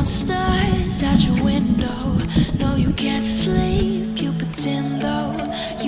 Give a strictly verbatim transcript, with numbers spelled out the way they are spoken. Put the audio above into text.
stars out your window. No, you can't sleep, you pretend though.